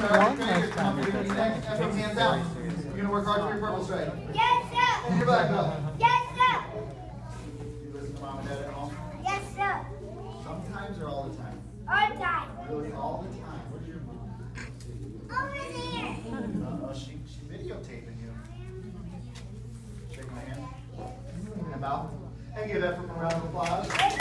start. Come up here, next. Ephraim, hands out. You're going to work hard for your purple stripe. Yes, sir. And your black belt. Yes, sir. You listen to mom and dad at home? Yes, sir. Sometimes or all the time? All the time. Really, all the time. Where's your mom? Over there. She's videotaping you. Shake my hand. And bow. And give Ephraim a round of applause.